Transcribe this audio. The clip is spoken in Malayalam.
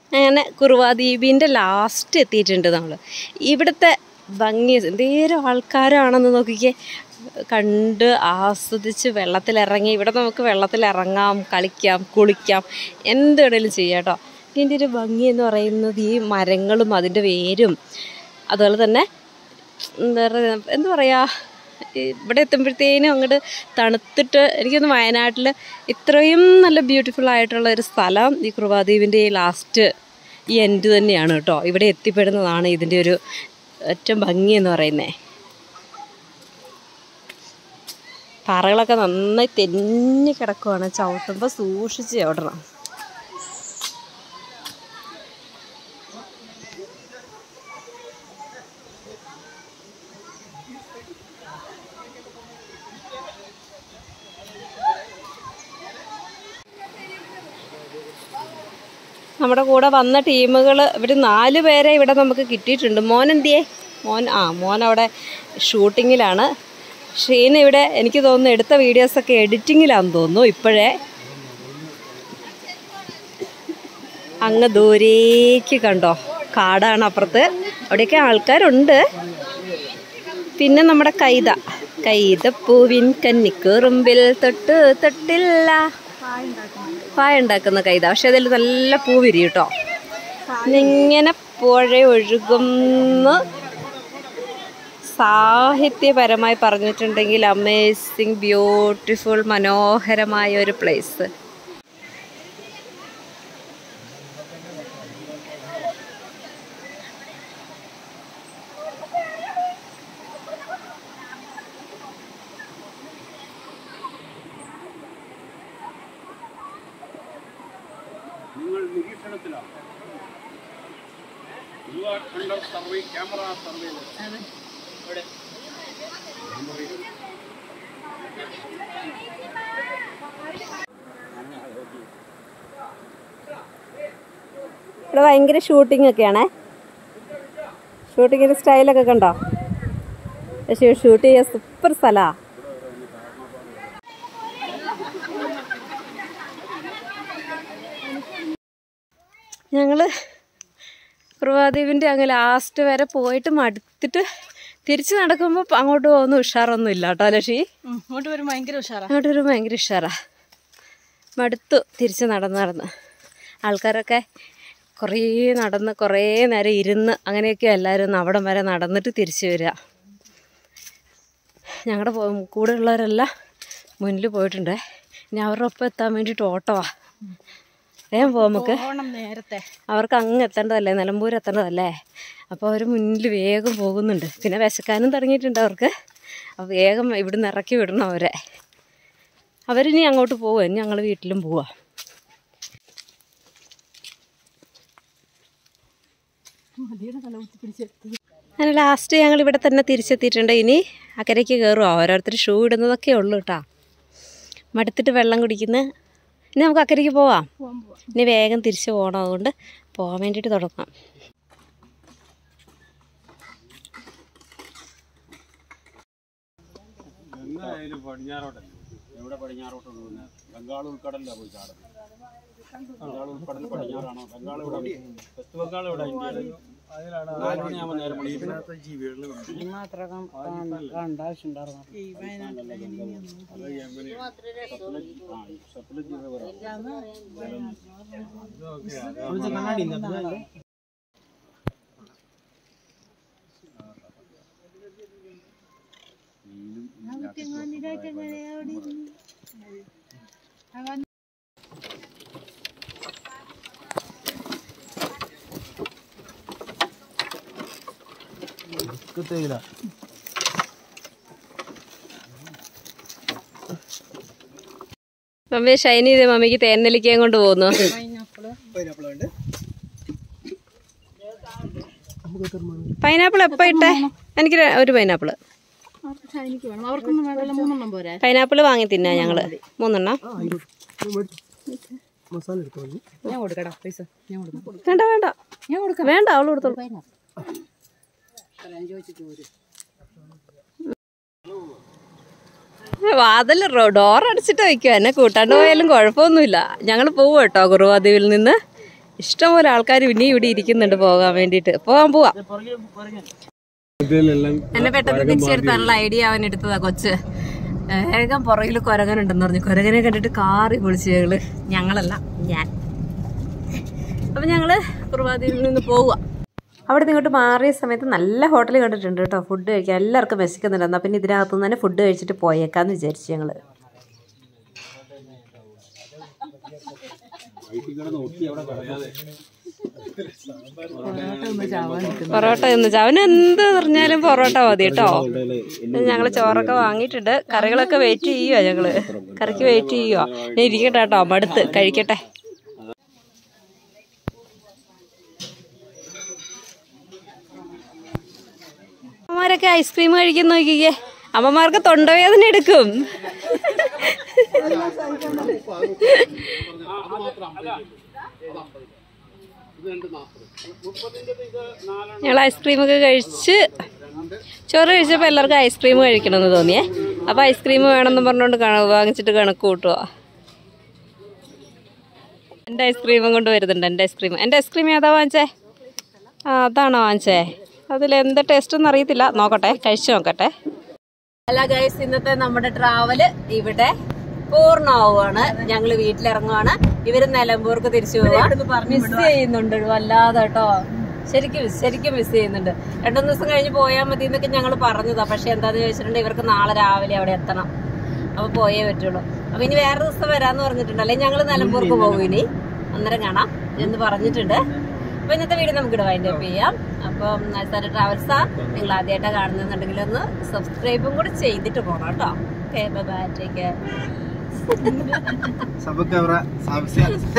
അങ്ങനെ കുറുവാദ്വീപിൻ്റെ ലാസ്റ്റ് എത്തിയിട്ടുണ്ട് നമ്മൾ. ഇവിടുത്തെ ഭംഗി എന്തേരം ആൾക്കാരാണെന്ന് നോക്കിക്കേ. കണ്ട് ആസ്വദിച്ച് വെള്ളത്തിലിറങ്ങി. ഇവിടെ നമുക്ക് വെള്ളത്തിലിറങ്ങാം, കളിക്കാം, കുളിക്കാം, എന്ത് വേണേലും ചെയ്യാം കേട്ടോ. ഇതിൻ്റെ ഒരു ഭംഗി എന്ന് പറയുന്നത് ഈ മരങ്ങളും അതിൻ്റെ വേരും, അതുപോലെ തന്നെ എന്താ പറയുക, ഇവിടെ എത്തുമ്പോഴത്തേനും അങ്ങോട്ട് തണുത്തിട്ട്. എനിക്കൊന്ന് വയനാട്ടിൽ ഇത്രയും നല്ല ബ്യൂട്ടിഫുൾ ആയിട്ടുള്ള ഒരു സ്ഥലം ഈ കുറുവാദ്വീപിൻ്റെ ഈ ലാസ്റ്റ് ഈ എൻഡ് തന്നെയാണ് കേട്ടോ. ഇവിടെ എത്തിപ്പെടുന്നതാണ് ഇതിൻ്റെ ഒരു ഏറ്റവും ഭംഗി എന്ന് പറയുന്നത്. പാറകളൊക്കെ നന്നായി തെന്നി കിടക്കുവാണ്. ചവിട്ടുമ്പോൾ സൂക്ഷിച്ച് ചവിട്ടണം. നമ്മുടെ കൂടെ വന്ന ടീമുകൾ ഇവിടെ 4 പേരെ ഇവിടെ നമുക്ക് കിട്ടിയിട്ടുണ്ട്. മോൻ എന്തിയേ? മോൻ അവിടെ ഷൂട്ടിങ്ങിലാണ്. ഷീന ഇവിടെ എനിക്ക് തോന്നുന്നു എടുത്ത വീഡിയോസൊക്കെ എഡിറ്റിങ്ങിലാണെന്ന് തോന്നുന്നു ഇപ്പോഴേ. അങ്ങ് ദൂരേക്ക് കണ്ടോ, കാടാണ് അപ്പുറത്ത്. അവിടെയൊക്കെ ആൾക്കാരുണ്ട്. പിന്നെ നമ്മുടെ കൈതപ്പൂവിൻ കന്നിക്കുറുമ്പിൽ തൊട്ടില്ല പായ ഉണ്ടാക്കുന്ന കൈത. പക്ഷെ അതിൽ നല്ല പൂ വിരി കേട്ടോ. ഇങ്ങനെ പുഴ ഒഴുകുന്ന, സാഹിത്യപരമായി പറഞ്ഞിട്ടുണ്ടെങ്കിൽ അമേസിങ്, ബ്യൂട്ടിഫുൾ, മനോഹരമായ ഒരു പ്ലേസ്. ഇവിടെ ഭയങ്കര ഷൂട്ടിംഗ് ഒക്കെയാണേ. ഷൂട്ടിങ്ങിൻ്റെ സ്റ്റൈലൊക്കെ കണ്ടോ? പക്ഷേ ഷൂട്ട് ചെയ്യാൻ സൂപ്പർ സ്ഥലമാണ്. ഞങ്ങൾ കുറുവാദ്വീപിൻ്റെ അങ്ങ് ലാസ്റ്റ് വരെ പോയിട്ട് മടുത്തിട്ട് തിരിച്ച് നടക്കുമ്പോൾ അങ്ങോട്ട് പോകുന്ന ഉഷാറൊന്നും ഇല്ല കേട്ടോ. ലക്ഷി അങ്ങോട്ട് വരുമ്പോൾ ഭയങ്കര ഉഷാറാണ്. മടുത്തു തിരിച്ച് നടന്ന്. ആൾക്കാരൊക്കെ കുറേ നടന്ന് കുറേ നേരം ഇരുന്ന് അങ്ങനെയൊക്കെ എല്ലാവരും അവിടം വരെ നടന്നിട്ട് തിരിച്ച് വരിക. ഞങ്ങളുടെ കൂടെ ഉള്ളവരെല്ലാം മുന്നിൽ പോയിട്ടുണ്ട്. ഇനി അവരുടെ ഒപ്പം എത്താൻ വേണ്ടിയിട്ട് ഓട്ടമാണ്. വേഗം പോകാം നമുക്ക്. നേരത്തെ അവർക്ക് അങ്ങ് എത്തേണ്ടതല്ലേ, നിലമ്പൂർ എത്തേണ്ടതല്ലേ. അപ്പോൾ അവർ മുന്നിൽ വേഗം പോകുന്നുണ്ട്. പിന്നെ വിശക്കാനും തുടങ്ങിയിട്ടുണ്ട് അവർക്ക്. അപ്പോൾ വേഗം ഇവിടുന്ന് ഇറക്കി വിടണം അവരെ. അവരിനി അങ്ങോട്ട് പോകുക. ഇനി ഞങ്ങൾ വീട്ടിലും പോവാ. അങ്ങനെ ലാസ്റ്റ് ഞങ്ങൾ ഇവിടെ തന്നെ തിരിച്ചെത്തിയിട്ടുണ്ട്. ഇനി അക്കരയ്ക്ക് കയറുക. ഓരോരുത്തർ ഷൂ ഇടുന്നതൊക്കെ ഉള്ളൂ കേട്ടോ. മടുത്തിട്ട് വെള്ളം കുടിക്കുന്ന. ഇനി നമുക്ക് അക്കരയ്ക്ക് പോവാം. ഇനി വേഗം തിരിച്ച് പോകണം. അതുകൊണ്ട് പോകാൻ വേണ്ടിയിട്ട് തുടങ്ങാം. മമ്മി ഷൈനി ഇത് മമ്മിക്ക് തേനെല്ലിക്കയും കൊണ്ട് പോകുന്നു. പൈനാപ്പിൾ എപ്പോ ഇട്ടേ? എനിക്ക് ഒരു പൈനാപ്പിള്. പൈനാപ്പിള് വാങ്ങി തിന്നാ ഞങ്ങള് 3 എണ്ണം. വേണ്ട അവള് കൊടുത്തോളൂ. വാതിൽ ഡോർ അടിച്ചിട്ട് വയ്ക്കുക. എന്നെ കൂട്ടാണ്ട് പോയാലും കുഴപ്പമൊന്നുമില്ല. ഞങ്ങൾ പോവും കേട്ടോ കുറുവാദ്വീപിൽ നിന്ന്. ഇഷ്ടംപോലെ ആൾക്കാർ ഇനിയും ഇവിടെ ഇരിക്കുന്നുണ്ട് പോകാൻ വേണ്ടിയിട്ട്. പോവാം. എന്നെ പെട്ടെന്ന് തിരിച്ചെടുത്താനുള്ള ഐഡിയ അവൻ എടുത്തതാ കൊച്ച്. വേഗം പുറകിൽ കുരങ്ങനുണ്ടെന്ന് പറഞ്ഞു. കുരങ്ങനെ കണ്ടിട്ട് കാറി പൊളിച്ച് ഞങ്ങളല്ല ഞാൻ. അപ്പം ഞങ്ങൾ കുർബാദ്വീപിൽ നിന്ന് പോവുക. അവിടെ നിന്ന് ഇങ്ങോട്ട് മാറിയ സമയത്ത് നല്ല ഹോട്ടൽ കണ്ടിട്ടുണ്ട് കേട്ടോ. ഫുഡ് കഴിക്കാൻ എല്ലാവർക്കും വിശക്കുന്നുണ്ട്. എന്നാൽ പിന്നെ ഇതിനകത്തുനിന്ന് തന്നെ ഫുഡ് കഴിച്ചിട്ട് പോയേക്കാന്ന് വിചാരിച്ചു ഞങ്ങൾ. പൊറോട്ട തിന്നു. അവന് എന്ത് പറഞ്ഞാലും പൊറോട്ട മതി കേട്ടോ. ഞങ്ങൾ ചോറൊക്കെ വാങ്ങിയിട്ടുണ്ട്. കറികളൊക്കെ വെയിറ്റ് ചെയ്യുക. ഞങ്ങള് കറിക്ക് വെയിറ്റ് ചെയ്യുക. ഞാൻ ഇരിക്കട്ടെ കേട്ടോ, മടുത്ത് കഴിക്കട്ടെ. അമ്മമാരൊക്കെ ഐസ്ക്രീം കഴിക്കുന്ന നോക്കിക്കേ. അമ്മമാർക്ക് തൊണ്ടവേദന എടുക്കും. ഞങ്ങൾ ഐസ്ക്രീമൊക്കെ കഴിച്ച് ചോറ് കഴിച്ചപ്പോൾ എല്ലാവർക്കും ഐസ്ക്രീം കഴിക്കണമെന്ന് തോന്നിയേ. അപ്പോൾ ഐസ്ക്രീം വേണമെന്ന് പറഞ്ഞുകൊണ്ട് വാങ്ങിച്ചിട്ട് കണക്ക് കൂട്ടുക. എൻ്റെ ഐസ്ക്രീമും കൊണ്ട് വരുന്നുണ്ട്. എൻ്റെ ഐസ്ക്രീം ഏതാ വാങ്ങിച്ചേ? അതാണോ വാങ്ങിച്ചേ? അതിലെന്ത് ടേസ്റ്റൊന്നും അറിയത്തില്ല. നോക്കട്ടെ, കഴിച്ചു നോക്കട്ടെ. അല്ല ഗൈസ്, ഇന്നത്തെ നമ്മുടെ ട്രാവല് ഇവിടെ പൂർണ്ണമാവുകയാണ്. ഞങ്ങൾ വീട്ടിലിറങ്ങുവാണ്. ഇവര് നിലമ്പൂർക്ക് തിരിച്ചു പോവാ. മിസ് ചെയ്യുന്നുണ്ട് വല്ലാതെ കേട്ടോ. ശരിക്കും മിസ് ചെയ്യുന്നുണ്ട്. 2 ദിവസം കഴിഞ്ഞ് പോയാൽ മതി എന്നൊക്കെ ഞങ്ങൾ പറഞ്ഞതാ. പക്ഷെ എന്താന്ന് ചോദിച്ചിട്ടുണ്ടെങ്കിൽ ഇവർക്ക് നാളെ രാവിലെ അവിടെ എത്തണം. അപ്പൊ പോയേ പറ്റുള്ളൂ. അപ്പൊ ഇനി വേറെ ദിവസം വരാന്ന് പറഞ്ഞിട്ടുണ്ട്. അല്ലെങ്കിൽ ഞങ്ങൾ നിലമ്പൂർക്ക് പോകും. ഇനി അന്നേരം കാണാം എന്ന് പറഞ്ഞിട്ടുണ്ട്. അപ്പൊ ഇന്നത്തെ വീഡിയോ നമുക്കിവിടെ വൈൻഡ് അപ്പ് ചെയ്യാം. അപ്പം നഴ്സാരുടെ ട്രാവൽസാ നിങ്ങൾ ആദ്യമായിട്ടാണ് കാണുന്നുണ്ടെങ്കിൽ ഒന്ന് സബ്സ്ക്രൈബും കൂടി ചെയ്തിട്ട് പോകണം കേട്ടോ. Okay, bye, take care.